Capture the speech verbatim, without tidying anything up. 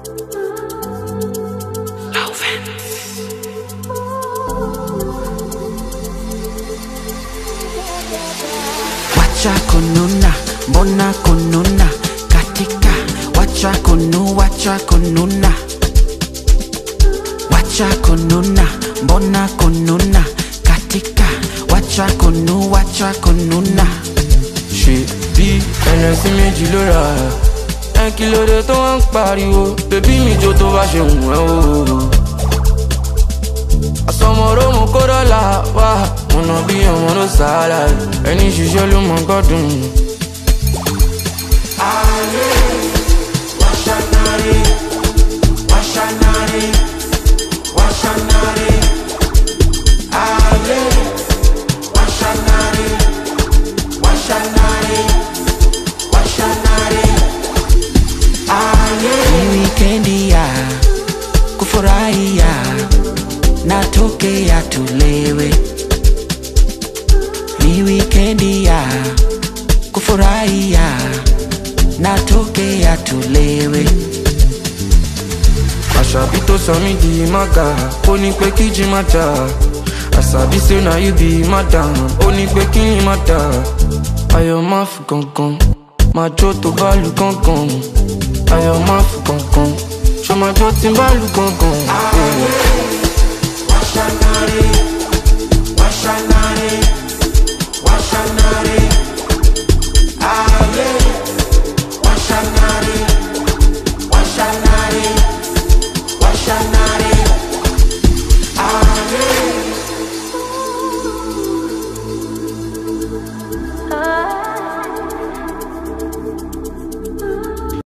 Wacha kununa, mbona kununa katika? Wacha kunu, wacha kununa. Wacha kununa, mbona kununa katika? Wacha kunu, wacha kununa. Ṣé bí ẹlẹ́sìn méjì ló ra ẹ kí ló dé tó wá ń pariwo? Bébí mi jó tó bá ṣe hùn ẹ́ o. Àsọmọ̀rọ̀ mo kó dọ́là wá, mo nà bí ọmọ ló sàálà, ẹni ṣiṣẹ́ ló mọ̀ gbọ́dùn. Ayé, WASHA NARE, WASHA NARE, WASHA NARE. Ayé, WASHA NARE, WASHA NARE, WASHA NARE. Ayé, ni wikendi ya kufurahia, natokea tulewe. Ni wikendi ya kufurahia, natokea tulewe. Àṣàbí tó sọ mí di mága, ó ní pé kí jí má dà. Àṣàbí say na you be madam, ó ní pé kí ni má dà. Ayọ̀ má fi gangan, máa jó tó bá lu gangan. Ayọ̀ má fi gangan, ṣó máa jó tí ń bá lu gangan. WASHA NARE.